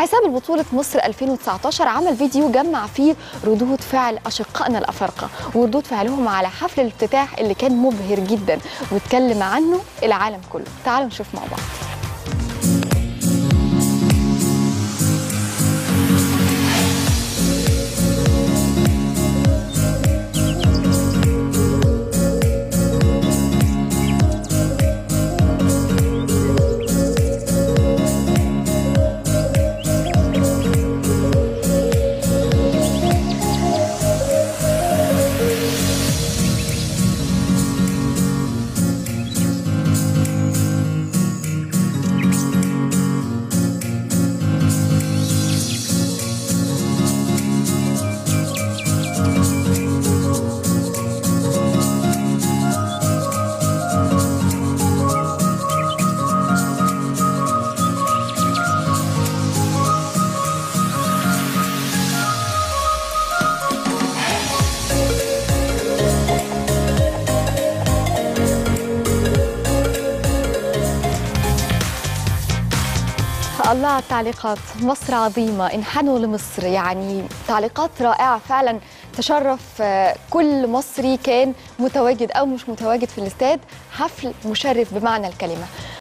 حساب البطولة مصر 2019 عمل فيديو جمع فيه ردود فعل أشقائنا الأفارقة وردود فعلهم على حفل الافتتاح اللي كان مبهر جدا واتكلم عنه العالم كله. تعالوا نشوف مع بعض. الله على التعليقات، مصر عظيمة، انحنوا لمصر، يعني تعليقات رائعة فعلا تشرف كل مصري كان متواجد أو مش متواجد في الاستاد. حفل مشرف بمعنى الكلمة.